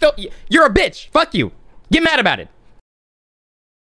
still, you're a bitch. Fuck you. Get mad about it.